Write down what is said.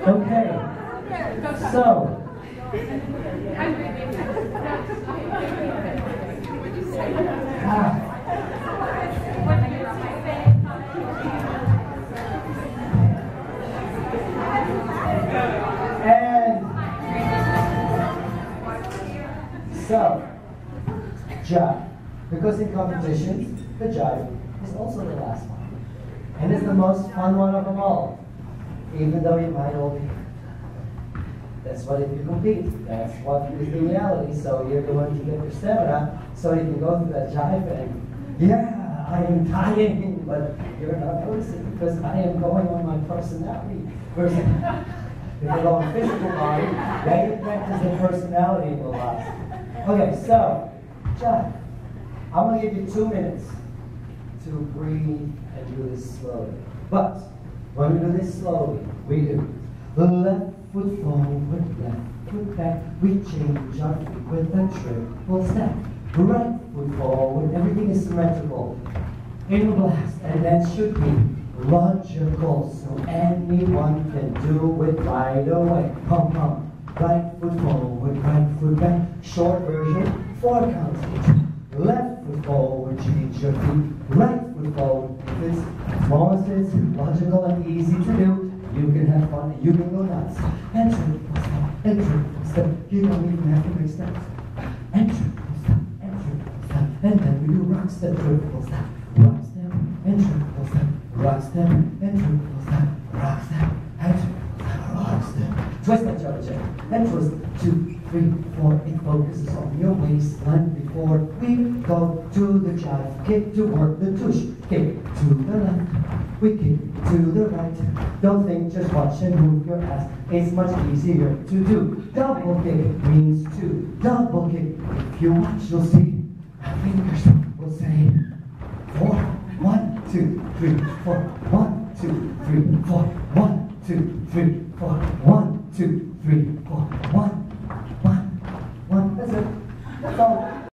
Okay, so. And so, jive. Because in competitions, the jive is also the last one. And it's the most fun one of them all. Even though you might all be. That's what if you compete. That's what is the reality. So you're going to get your stamina so you can go through that jive and, yeah, I am dying, but you're not noticing because I am going on my personality. Versus if you go on physical body, then you practice the personality will last. Okay, so, jive. I'm going to give you 2 minutes to breathe and do this slowly. But when we do this slowly, we do left foot forward, left foot back. We change our feet with a triple step. Right foot forward, everything is symmetrical. In the blast, and that should be logical, so anyone can do it right away. Pump, pump. Right foot forward, right foot back. Short version, 4 counts. Left foot forward, change your feet. Right foot forward. If it's, as long as it's logical and easy to do, you can have fun, you can go nuts. And triple step, and triple step. You don't even have to make steps. And triple step, and triple step. And then we do rock step, triple step. Rock step, and triple step. Rock step, and triple step. Rock step, and triple step. Rock step. Twist that jelly check. And twist. 2, 3, 4. It focuses on your waistline before we go to the jive. Kick to work the tush. Kick to the left. We kick to the right. Don't think, just watch and move your ass. It's much easier to do. Double kick means 2. Double kick. If you watch, you'll see. Our fingers will say 4. 1, 2, 3, 4. 1, 2, 3, 4. 1, 2, 3, 4. 1, 2, 3, 4. 1. That's it. That's all.